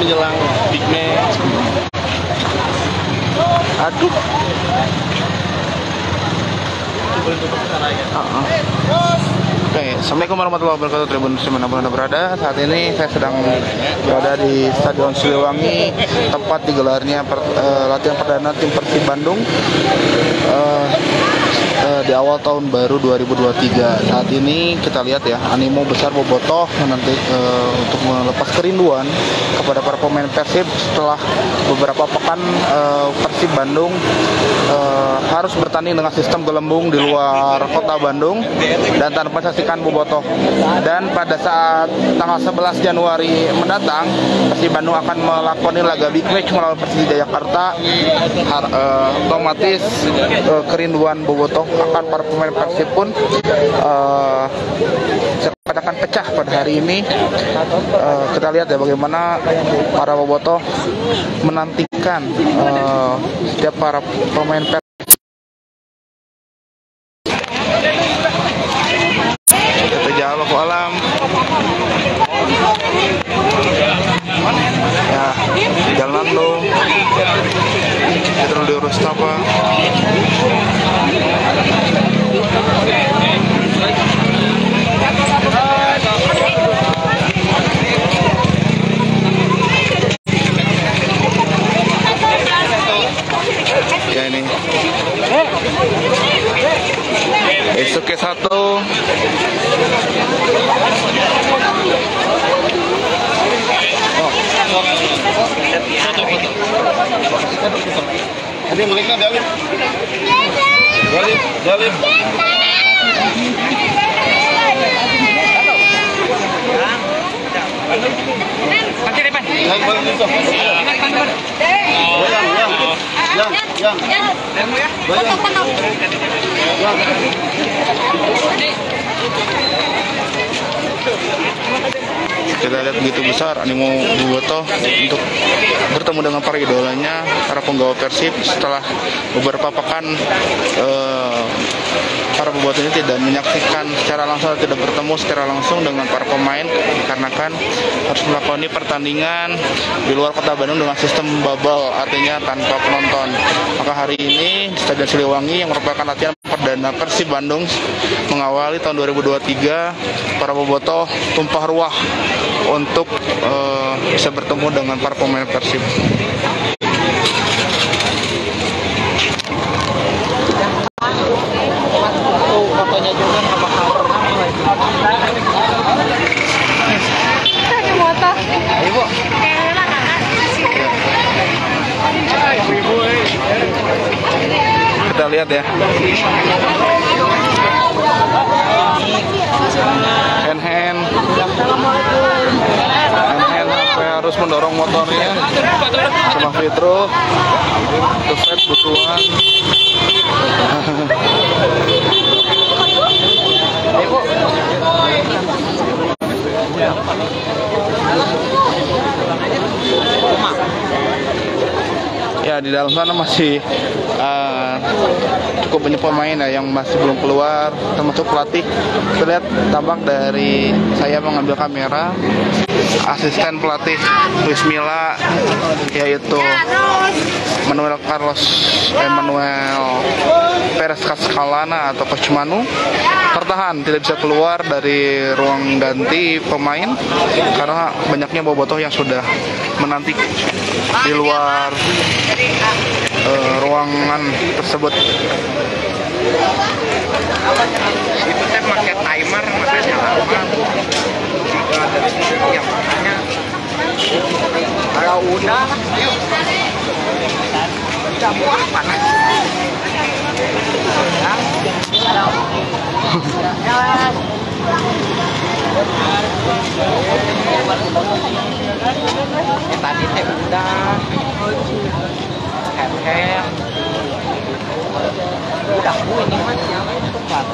menjelang big match. Aduh. Oke, Assalamualaikum warahmatullahi wabarakatuh. Tribun dimanapun Anda berada. Saat ini saya sedang berada di Stadion Siliwangi, tempat digelarnya latihan perdana tim Persib Bandung di awal tahun baru 2023. Saat ini kita lihat ya, animo besar bobotoh nanti untuk melepas kerinduan kepada para pemain Persib setelah beberapa pekan Persib Bandung harus bertanding dengan sistem gelembung di luar kota Bandung dan tanpa saksikan bobotoh. Dan pada saat tanggal 11 Januari mendatang, Persib Bandung akan melakoni laga big match melawan Persija Jakarta. Otomatis kerinduan bobotoh akan para pemain Persib pun akan pecah pada hari ini. Kita lihat ya bagaimana para bobotoh menantikan setiap para pemain Persib. Jalan alam ya, jalan lo terus diurus apa ya ini esok ke satu. Ada yang balik Dalip. Dalip. Pakai depan. Yang balik itu. Kita lihat begitu besar animo bobotoh untuk bertemu dengan para idolanya, para penggawa Persib setelah beberapa pekan para bobotoh ini tidak menyaksikan secara langsung, tidak bertemu secara langsung dengan para pemain karena kan harus melakoni pertandingan di luar kota Bandung dengan sistem bubble, artinya tanpa penonton. Maka hari ini Stadion Siliwangi yang merupakan latihan perdana Persib Bandung mengawali tahun 2023, para bobotoh tumpah ruah untuk bisa bertemu dengan para pemain Persib. Fotonya juga sama cover. Ada moto. Ayo, Bu. Kita lihat ya. Hand sampai harus mendorong motornya sama Fitro Tufet butuhan. Ya, di dalam sana masih cukup banyak pemain ya yang masih belum keluar, termasuk pelatih. Kita lihat tampak dari saya mengambil kamera asisten pelatih Luis Milla, yaitu Manuel Perez Cascalana atau Coach Manu tertahan, tidak bisa keluar dari ruang ganti pemain karena banyaknya bobotoh yang sudah menanti di luar ruangan tersebut. Itu saya pakai timer, makanya lama. Jika ada yang makanya kalau udah, yuk. Udah mau apa nih? Tadi teh udah hand udah ini mah nyampe tempat.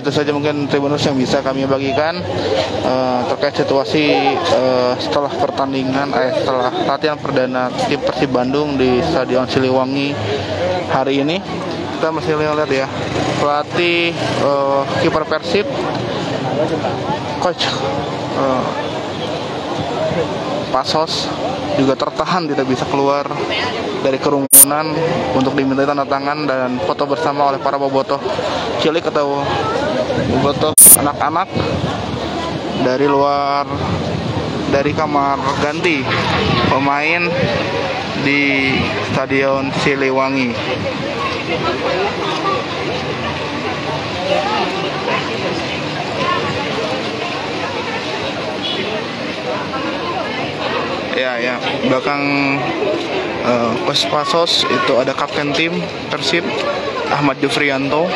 itu saja mungkin Tribuners yang bisa kami bagikan terkait situasi setelah pertandingan setelah latihan perdana tim Persib Bandung di Stadion Siliwangi hari ini. Kita masih lihat ya, pelatih kiper Persib, coach Pasos juga tertahan tidak bisa keluar dari kerumunan untuk diminta tanda tangan dan foto bersama oleh para bobotoh cilik atau bobotoh anak-anak dari kamar ganti pemain di Stadion Siliwangi. Ya, belakang Coach Pasos itu ada kapten tim Persib Ahmad Jufrianto.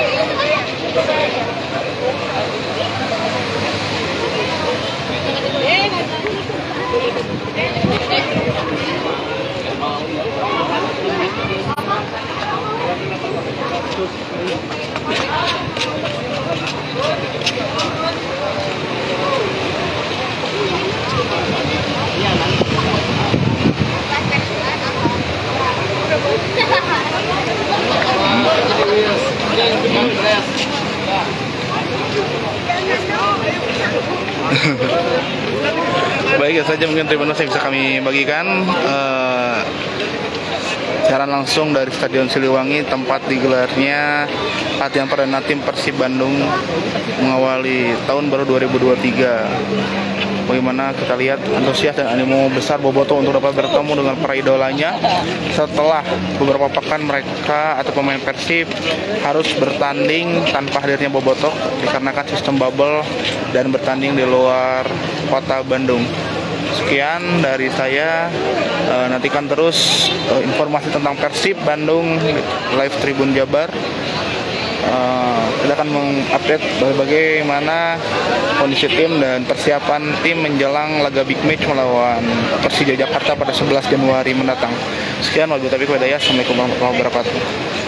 Baik, saja mungkin Tribuners yang bisa kami bagikan siaran langsung dari Stadion Siliwangi, tempat digelarnya latihan perdana tim Persib Bandung mengawali tahun baru 2023. Bagaimana kita lihat antusias dan animo besar bobotoh untuk dapat bertemu dengan para idolanya setelah beberapa pekan mereka atau pemain Persib harus bertanding tanpa hadirnya bobotoh dikarenakan sistem bubble dan bertanding di luar kota Bandung. Sekian dari saya, nantikan terus informasi tentang Persib Bandung live Tribun Jabar. Kita akan mengupdate bagaimana kondisi tim dan persiapan tim menjelang laga big match melawan Persija Jakarta pada 11 Januari mendatang. Sekian, wabillahi taufiq wal hidayah. Assalamualaikum warahmatullahi wabarakatuh.